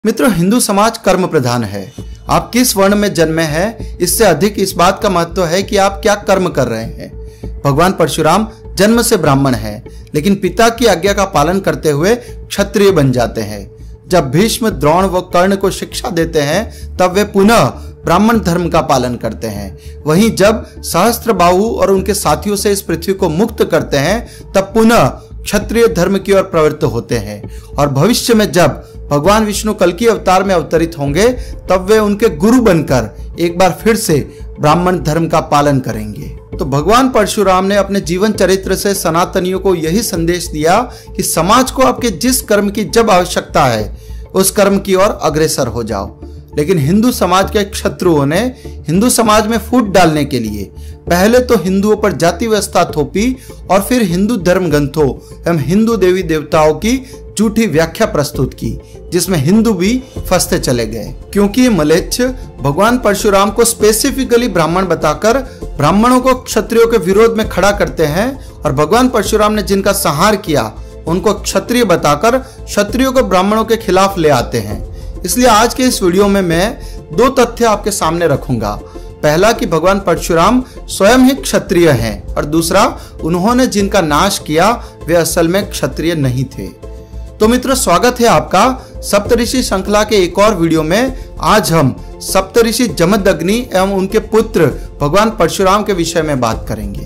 मित्रों, हिंदू समाज कर्म प्रधान है। आप किस वर्ण में जन्मे हैं, इससे अधिक इस बात का महत्व है कि आप क्या कर्म कर रहे हैं। भगवान परशुराम जन्म से ब्राह्मण हैं, लेकिन पिता की आज्ञा का पालन करते हुए क्षत्रिय बन जाते हैं। जब भीष्म, द्रोण व कर्ण को शिक्षा देते हैं, तब वे पुनः ब्राह्मण धर्म का पालन करते हैं। वहीं जब सहस्त्रबाहु और उनके साथियों से इस पृथ्वी को मुक्त करते हैं, तब पुनः क्षत्रिय धर्म की ओर प्रवृत्त होते हैं। और भविष्य में जब भगवान विष्णु कल्कि अवतार में अवतरित होंगे, तब वे उनके गुरु बनकर एक बार फिर से ब्राह्मण धर्म का पालन करेंगे। तो भगवान परशुराम ने अपने जीवन चरित्र से सनातनियों को यही संदेश दिया कि समाज को आपके जिस कर्म की जब आवश्यकता है, उस कर्म की ओर अग्रसर हो जाओ। लेकिन हिंदू समाज के शत्रुओं ने हिंदू समाज में फूट डालने के लिए पहले तो हिंदुओं पर जाति व्यवस्था थोपी और फिर हिंदू धर्म ग्रंथों एवं हिंदू देवी देवताओं की झूठी व्याख्या प्रस्तुत की, जिसमें हिंदू भी फंसते चले गए। क्योंकि ये मलेच्छ भगवान परशुराम को स्पेसिफिकली ब्राह्मण बताकर ब्राह्मणों को क्षत्रियों के विरोध में खड़ा करते हैं, और भगवान परशुराम ने जिनका संहार किया उनको क्षत्रिय बताकर क्षत्रियों को ब्राह्मणों के खिलाफ ले आते हैं। इसलिए आज के इस वीडियो में मैं दो तथ्य आपके सामने रखूंगा। पहला कि भगवान परशुराम स्वयं ही क्षत्रिय हैं, और दूसरा, उन्होंने जिनका नाश किया वे असल में क्षत्रिय नहीं थे। तो मित्रों, स्वागत है आपका सप्तऋषि श्रृंखला के एक और वीडियो में। आज हम सप्तऋषि जमदग्नि एवं उनके पुत्र भगवान परशुराम के विषय में बात करेंगे।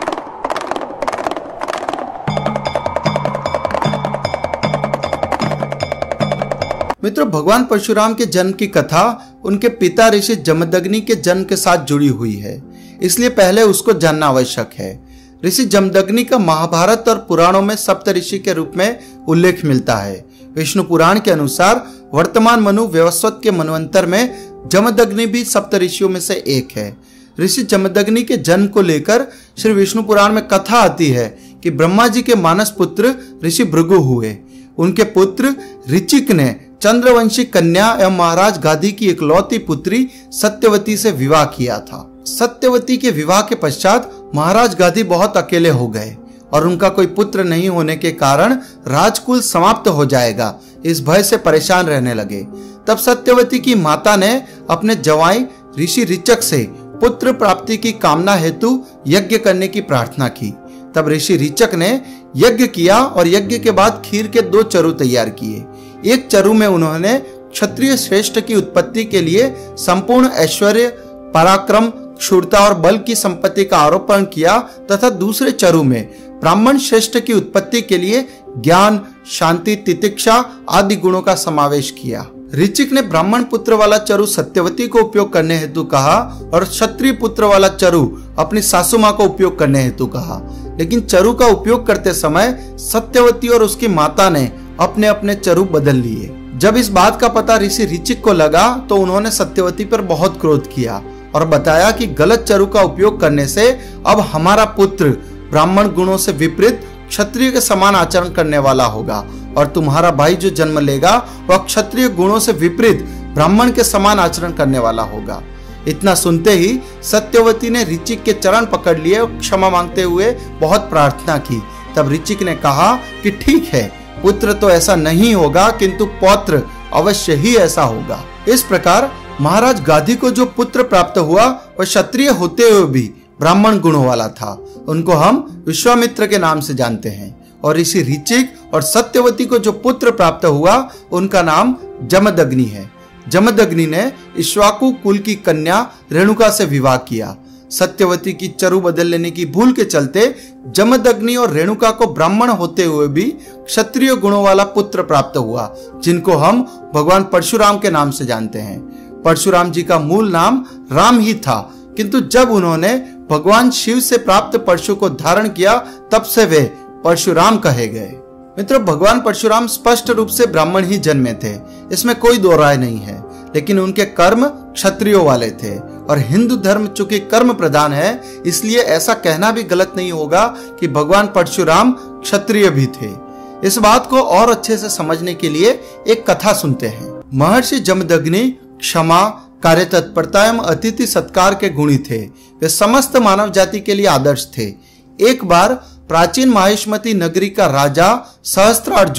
मित्रों, भगवान परशुराम के जन्म की कथा उनके पिता ऋषि जमदग्नि के जन्म के साथ जुड़ी हुई है, इसलिए पहले उसको जानना आवश्यक है। ऋषि जमदग्नि का महाभारत और पुराणों में सप्तऋषि के रूप में उल्लेख मिलता है। विष्णु पुराण के अनुसार वर्तमान मनु व्यवस्वत के मनवंतर में जमदग्नि भी सप्तऋषियों में से एक है। ऋषि जमदग्नि के जन्म को लेकर श्री विष्णु पुराण में कथा आती है कि ब्रह्मा जी के मानस पुत्र ऋषि भृगु हुए। उनके पुत्र ऋचिक ने चंद्रवंशी कन्या एवं महाराज गाधी की इकलौती पुत्री सत्यवती से विवाह किया था। सत्यवती के विवाह के पश्चात महाराज गाधी बहुत अकेले हो गए और उनका कोई पुत्र नहीं होने के कारण राजकुल समाप्त हो जाएगा, इस भय से परेशान रहने लगे। तब सत्यवती की माता ने अपने जवाई ऋषि ऋचक से पुत्र प्राप्ति की कामना हेतु यज्ञ करने की प्रार्थना की। तब ऋषि ऋचक ने यज्ञ किया और यज्ञ के बाद खीर के 2 चरु तैयार किए। एक चरु में उन्होंने क्षत्रिय श्रेष्ठ की उत्पत्ति के लिए संपूर्ण ऐश्वर्य, पराक्रम, शूरता और बल की संपत्ति का आरोपण किया, तथा दूसरे चरु में ब्राह्मण श्रेष्ठ की उत्पत्ति के लिए ज्ञान, शांति, तितिक्षा आदि गुणों का समावेश किया। ऋचिक ने ब्राह्मण पुत्र वाला चरु सत्यवती को उपयोग करने हेतु कहा और क्षत्रिय पुत्र वाला चरु अपनी सासू मां को उपयोग करने हेतु कहा। लेकिन चरु का उपयोग करते समय सत्यवती और उसकी माता ने अपने अपने चरु बदल लिए। जब इस बात का पता ऋषि ऋचिक को लगा तो उन्होंने सत्यवती पर बहुत क्रोध किया और बताया कि गलत चरु का उपयोग करने से अब हमारा पुत्र ब्राह्मण गुणों से विपरीत क्षत्रिय के समान आचरण करने वाला होगा, और तुम्हारा भाई जो जन्म लेगा वह क्षत्रिय गुणों से विपरीत ब्राह्मण के समान आचरण करने वाला होगा। इतना सुनते ही सत्यवती ने ऋचिक के चरण पकड़ लिए और क्षमा मांगते हुए बहुत प्रार्थना की। तब ऋचिक ने कहा कि ठीक है, पुत्र तो ऐसा नहीं होगा, किंतु पौत्र अवश्य ही ऐसा होगा। इस प्रकार महाराज गाधी को जो पुत्र प्राप्त हुआ वह क्षत्रिय होते हुए भी ब्राह्मण गुणों वाला था। उनको हम विश्वामित्र के नाम से जानते हैं। और ऋषि ऋचिक और सत्यवती को जो पुत्र प्राप्त हुआ उनका नाम जमदग्नि है। जमदग्नि ने इक्ष्वाकु कुल की कन्या रेणुका से विवाह किया। सत्यवती की चरु बदल लेने की भूल के चलते जमदग्नि और रेणुका को ब्राह्मण होते हुए भी क्षत्रिय गुणों वाला पुत्र प्राप्त हुआ, जिनको हम भगवान परशुराम के नाम से जानते हैं। परशुराम जी का मूल नाम राम ही था, किंतु जब उन्होंने भगवान शिव से प्राप्त परशु को धारण किया, तब से वे परशुराम कहे गए। मित्रों, भगवान परशुराम स्पष्ट रूप से ब्राह्मण ही जन्मे थे, इसमें कोई दो राय नहीं है। लेकिन उनके कर्म क्षत्रियों वाले थे, और हिंदू धर्म चूंकि कर्म प्रधान है, इसलिए ऐसा कहना भी गलत नहीं होगा कि भगवान परशुराम क्षत्रिय भी थे। इस बात को और अच्छे से समझने के लिए एक कथा सुनते हैं। महर्षि जमदग्नि क्षमा, कार्य तत्परता एवं अतिथि सत्कार के गुणी थे। वे समस्त मानव जाति के लिए आदर्श थे। एक बार प्राचीन माहिष्मती नगरी का राजा सहस्त्रार्जुन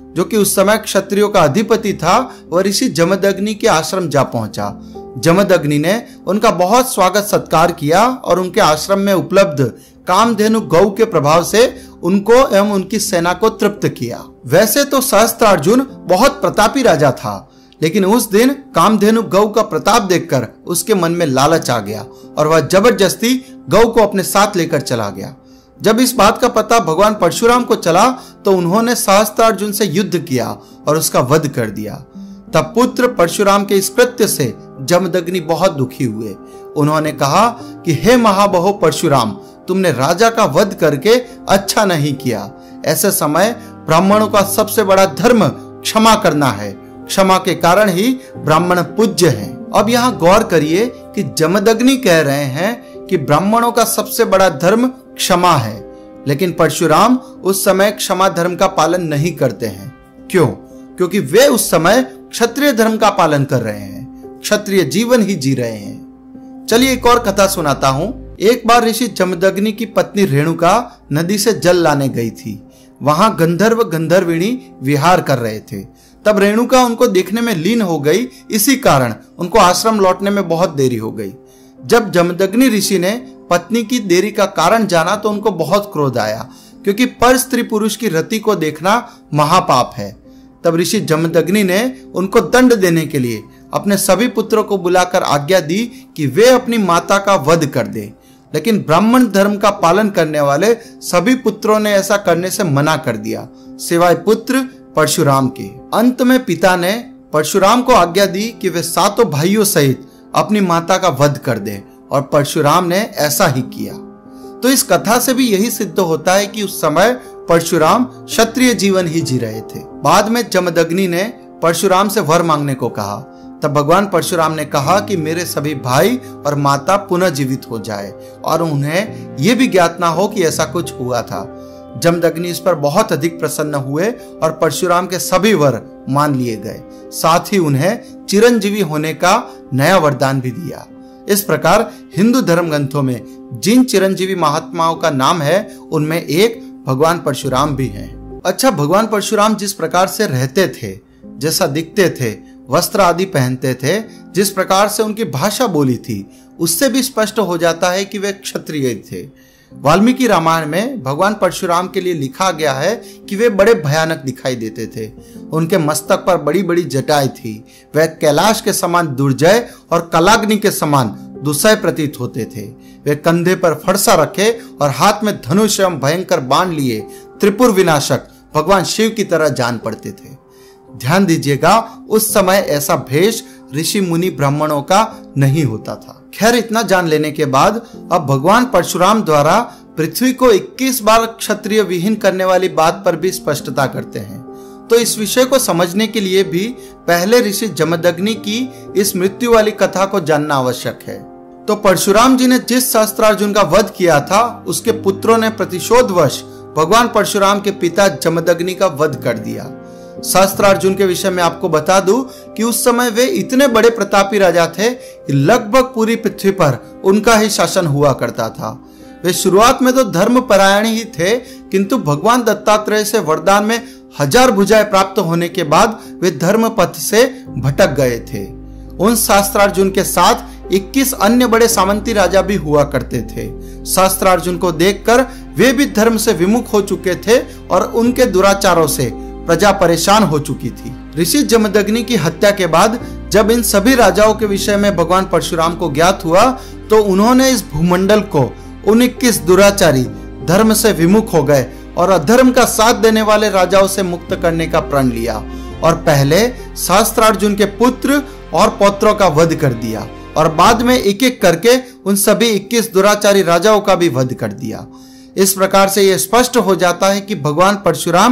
जो कि उस समय क्षत्रियों का अधिपति था, वह ऋषि जमदग्नि के आश्रम जा पहुंचा। जमदग्नि ने उनका बहुत स्वागत सत्कार किया और उनके आश्रम में उपलब्ध कामधेनु गौ के प्रभाव से उनको एवं उनकी सेना को तृप्त किया। वैसे तो सहस्त्रार्जुन बहुत प्रतापी राजा था, लेकिन उस दिन कामधेनु गौ का प्रताप देखकर उसके मन में लालच आ गया और वह जबरदस्ती गौ को अपने साथ लेकर चला गया। जब इस बात का पता भगवान परशुराम को चला तो उन्होंने सहस्त्रार्जुन से युद्ध किया और उसका वध कर दिया। तब पुत्र परशुराम के इस कृत्य से जमदग्नि बहुत दुखी हुए। उन्होंने कहा कि हे महाबाहो परशुराम, तुमने राजा का वध करके अच्छा नहीं किया। ऐसे समय ब्राह्मणों का सबसे बड़ा धर्म क्षमा करना है। क्षमा के कारण ही ब्राह्मण पूज्य हैं। अब यहाँ गौर करिए कि जमदग्नि कह रहे हैं कि ब्राह्मणों का सबसे बड़ा धर्म क्षमा है, लेकिन परशुराम उस समय क्षमा धर्म का पालन नहीं करते हैं। क्यों? क्योंकि वे उस समय क्षत्रिय धर्म का पालन कर रहे हैं, क्षत्रिय जीवन ही जी रहे हैं। चलिए एक और कथा सुनाता हूँ। एक बार ऋषि जमदग्नि की पत्नी रेणुका नदी से जल लाने गई थी। वहां गंधर्व गंधर्विणी विहार कर रहे थे। तब रेणुका उनको देखने में लीन हो गई। इसी कारण उनको आश्रम लौटने में बहुत देरी हो गई। जब जमदग्नि ऋषि ने पत्नी की देरी का कारण जाना तो उनको बहुत क्रोध आया, क्योंकि पर स्त्री पुरुष की रति को देखना महापाप है। तब ऋषि जमदग्नि ने उनको दंड देने के लिए अपने सभी पुत्रों को बुलाकर आज्ञा दी कि वे अपनी माता का वध कर दे। लेकिन ब्राह्मण धर्म का पालन करने वाले सभी पुत्रों ने ऐसा करने से मना कर दिया, सिवाय पुत्र परशुराम के। अंत में पिता ने परशुराम को आज्ञा दी कि वे सातों भाइयों सहित अपनी माता का वध कर दे, और परशुराम ने ऐसा ही किया। तो इस कथा से भी यही सिद्ध होता है कि उस समय परशुराम क्षत्रिय जीवन ही जी रहे थे। बाद में जमदग्नि ने परशुराम से वर मांगने को कहा। तब भगवान परशुराम ने कहा कि मेरे सभी भाई और माता पुनः जीवित हो जाए और उन्हें यह भी ज्ञात ना हो कि ऐसा कुछ हुआ था। जमदग्नि इस पर बहुत अधिक प्रसन्न हुए और परशुराम के सभी वर मान लिए गए। साथ ही उन्हें चिरंजीवी होने का नया वरदान भी दिया। इस प्रकार हिंदू धर्म ग्रंथों में जिन चिरंजीवी महात्माओं का नाम है उनमें एक भगवान परशुराम भी हैं। अच्छा, भगवान परशुराम जिस प्रकार से रहते थे, जैसा दिखते थे, वस्त्र आदि पहनते थे, जिस प्रकार से उनकी भाषा बोली थी, उससे भी स्पष्ट हो जाता है कि वे क्षत्रिय थे। वाल्मीकि रामायण में भगवान परशुराम के लिए लिखा गया है कि वे बड़े भयानक दिखाई देते थे। उनके मस्तक पर बड़ी बड़ी जटाएं थी। वह कैलाश के समान दुर्जय और कलाग्नि के समान दुस्सह प्रतीत होते थे। वे कंधे पर फरसा रखे और हाथ में धनुष एवं भयंकर बाण लिए त्रिपुर विनाशक भगवान शिव की तरह जान पड़ते थे। ध्यान दीजिएगा, उस समय ऐसा भेष ऋषि मुनि ब्राह्मणों का नहीं होता था। खैर, इतना जान लेने के बाद अब भगवान परशुराम द्वारा पृथ्वी को 21 बार क्षत्रिय विहीन करने वाली बात पर भी स्पष्टता करते हैं। तो इस विषय को समझने के लिए भी पहले ऋषि जमदग्नि की इस मृत्यु वाली कथा को जानना आवश्यक है। तो परशुराम जी ने जिस सहस्त्रार्जुन का वध किया था, उसके पुत्रों ने प्रतिशोधवश भगवान परशुराम के पिता जमदग्नि का वध कर दिया। सहस्त्रार्जुन के विषय में आपको बता दूं कि उस समय वे इतने बड़े प्रतापी राजा थे कि लगभग पूरी पृथ्वी पर उनका ही शासन हुआ करता था। वे शुरुआत में तो धर्मपरायण ही थे, किंतु भगवान दत्तात्रेय से वरदान में 1000 भुजाएं प्राप्त होने के बाद वे धर्म पथ से भटक गए थे। उन सहस्त्रार्जुन के साथ 21 अन्य बड़े सामंती राजा भी हुआ करते थे। सहस्त्रार्जुन को देखकर वे भी धर्म से विमुख हो चुके थे और उनके दुराचारों से प्रजा परेशान हो चुकी थी। ऋषि जमदग्नि की हत्या के बाद जब इन सभी राजाओं के विषय में भगवान परशुराम को ज्ञात हुआ तो उन्होंने इस भूमंडल को उन 21 दुराचारी धर्म से विमुख हो गए और अधर्म का साथ देने वाले राजाओं से मुक्त करने का प्रण लिया और पहले सहस्त्रार्जुन के पुत्र और पौत्रों का वध कर दिया और बाद में एक एक करके उन सभी 21 दुराचारी राजाओं का भी वध कर दिया। इस प्रकार से यह स्पष्ट हो जाता है कि भगवान परशुराम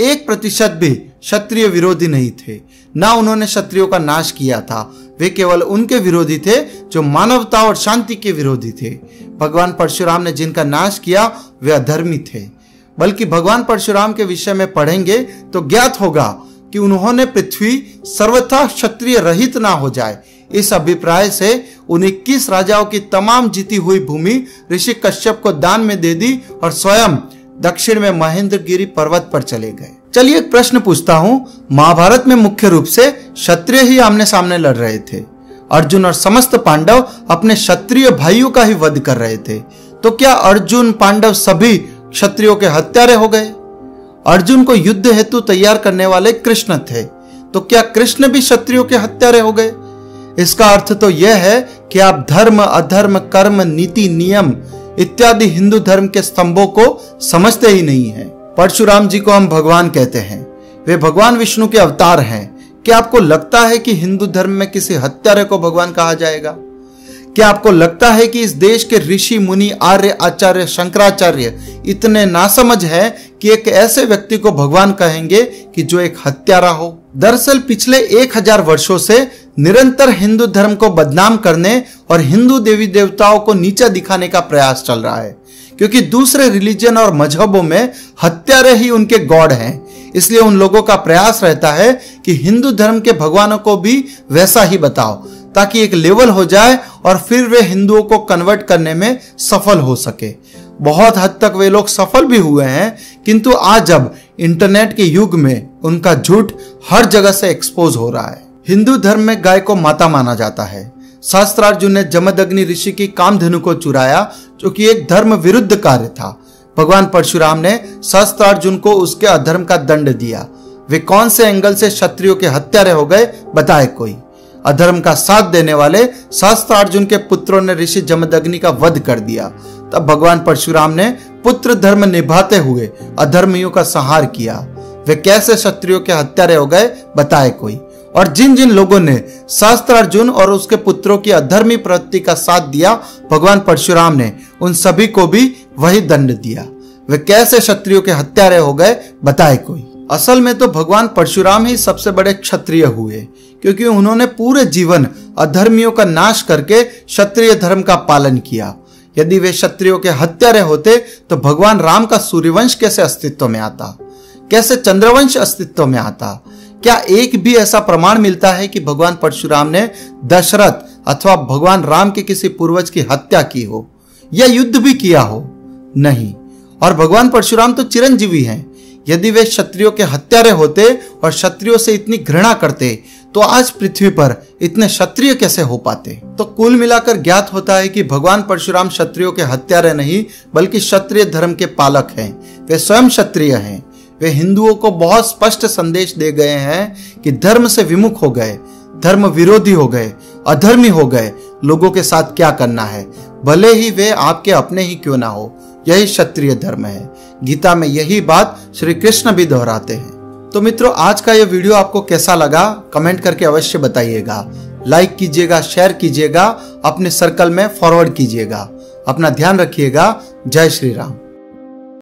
1% भी क्षत्रिय विरोधी नहीं थे। ना उन्होंने क्षत्रियों का नाश किया था, वे केवल उनके विरोधी थे जो मानवता और शांति के विरोधी थे। भगवान परशुराम ने जिनका नाश किया वे अधर्मी थे। बल्कि भगवान परशुराम के विषय में पढ़ेंगे तो ज्ञात होगा कि उन्होंने पृथ्वी सर्वथा क्षत्रिय रहित ना हो जाए, इस अभिप्राय से उन 21 राजाओं की तमाम जीती हुई भूमि ऋषि कश्यप को दान में दे दी और स्वयं दक्षिण में महेंद्रगिरी पर्वत पर चले गए। चलिए एक प्रश्न पूछता हूं। महाभारत में मुख्य रूप से क्षत्रिय ही आमने सामने लड़ रहे थे। अर्जुन और समस्त पांडव अपने क्षत्रिय भाइयों का ही वध कर रहे थे। तो क्या अर्जुन पांडव सभी क्षत्रियों के हत्यारे हो गए? अर्जुन को युद्ध हेतु तैयार करने वाले कृष्ण थे। तो क्या कृष्ण भी क्षत्रियों के हत्यारे हो गए? इसका अर्थ तो यह है कि आप धर्म, अधर्म, कर्म, नीति, नियम इत्यादि हिंदू धर्म के स्तंभों को समझते ही नहीं हैं। परशुराम जी को हम भगवान कहते हैं। वे भगवान विष्णु के अवतार हैं। क्या आपको लगता है कि हिंदू धर्म में किसी हत्यारे को भगवान कहा जाएगा? क्या आपको लगता है कि इस देश के ऋषि, मुनि, आर्य, आचार्य, शंकराचार्य इतने नासमझ हैं कि एक ऐसे व्यक्ति को भगवान कहेंगे कि जो एक हत्यारा हो? दरअसल पिछले 1000 वर्षों से निरंतर हिंदू धर्म को बदनाम करने और हिंदू देवी देवताओं को नीचा दिखाने का प्रयास चल रहा है, क्योंकि दूसरे रिलीजन और मजहबों में हत्यारे ही उनके गॉड हैं। इसलिए उन लोगों का प्रयास रहता है कि हिंदू धर्म के भगवानों को भी वैसा ही बताओ, ताकि एक लेवल हो जाए और फिर वे हिंदुओं को कन्वर्ट करने में सफल हो सके। बहुत हद तक वे लोग सफल भी हुए हैं, किंतु आज अब इंटरनेट के युग में उनका झूठ हर जगह से एक्सपोज हो रहा है। हिंदू धर्म में गाय को माता माना जाता है। शास्त्रार्जुन ने जमदग्नि ऋषि की कामधेनु को चुराया, जो कि एक धर्म विरुद्ध कार्य था। भगवान परशुराम ने शास्त्रार्जुन को उसके अधर्म का दंड दिया। वे कौन से एंगल से क्षत्रियों के हत्यारे हो गए, बताए कोई? अधर्म का साथ देने वाले शास्त्रार्जुन के पुत्रों ने ऋषि जमदग्नि का वध कर दिया। तब भगवान परशुराम ने पुत्र धर्म निभाते हुए अधर्मियों का संहार किया। वे कैसे क्षत्रियों के हत्यारे हो गए, बताए कोई? और जिन जिन लोगों ने शास्त्रार्जुन और उसके पुत्रों की अधर्मी प्रवृत्ति का साथ दिया, भगवान परशुराम ने उन सभी को भी वही दंड दिया। वे कैसे क्षत्रियों के हत्यारे हो गए, बताए कोई? असल में तो भगवान परशुराम ही सबसे बड़े क्षत्रिय हुए, क्योंकि उन्होंने पूरे जीवन अधर्मियों का नाश करके क्षत्रिय धर्म का पालन किया। यदि वे क्षत्रियों के हत्यारे होते तो भगवान राम का सूर्यवंश कैसे अस्तित्व में आता? कैसे चंद्रवंश अस्तित्व में आता? क्या एक भी ऐसा प्रमाण मिलता है कि भगवान परशुराम ने दशरथ अथवा भगवान राम के किसी पूर्वज की हत्या की हो या युद्ध भी किया हो? नहीं। और भगवान परशुराम तो चिरंजीवी हैं। यदि वे क्षत्रियों के हत्यारे होते और क्षत्रियों से इतनी घृणा करते तो आज पृथ्वी पर इतने क्षत्रिय कैसे हो पाते? तो कुल मिलाकर ज्ञात होता है कि भगवान परशुराम क्षत्रियों के हत्यारे नहीं, बल्कि क्षत्रिय धर्म के पालक हैं। वे स्वयं क्षत्रिय हैं। वे हिंदुओं को बहुत स्पष्ट संदेश दे गए हैं कि धर्म से विमुख हो गए, धर्म विरोधी हो गए, अधर्मी हो गए लोगों के साथ क्या करना है, भले ही वे आपके अपने ही क्यों ना हो। यही क्षत्रिय धर्म है। गीता में यही बात श्री कृष्ण भी दोहराते हैं। तो मित्रों, आज का यह वीडियो आपको कैसा लगा कमेंट करके अवश्य बताइएगा। लाइक कीजिएगा, शेयर कीजिएगा, अपने सर्कल में फॉरवर्ड कीजिएगा। अपना ध्यान रखिएगा। जय श्री राम।